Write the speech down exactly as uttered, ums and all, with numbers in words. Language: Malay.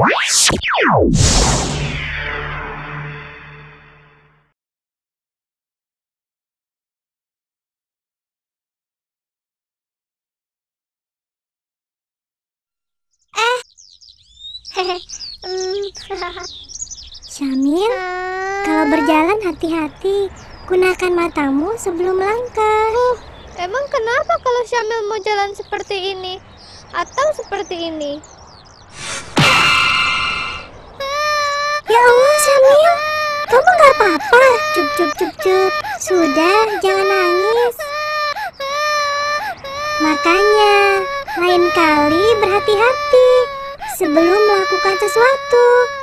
Syamil, kalau berjalan hati-hati. Gunakan matamu sebelum melangkah. Uh, emang kenapa kalau Syamil mau jalan seperti ini? Atau seperti ini? Ya Allah, Syamil, kamu gak apa-apa? Cup, cup, cup, cup. Sudah, jangan nangis. Makanya, lain kali berhati-hati sebelum melakukan sesuatu.